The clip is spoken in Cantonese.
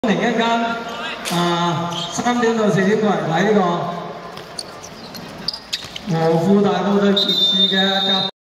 另一間3點到4點過嚟睇呢個和富大埔對傑志嘅甲。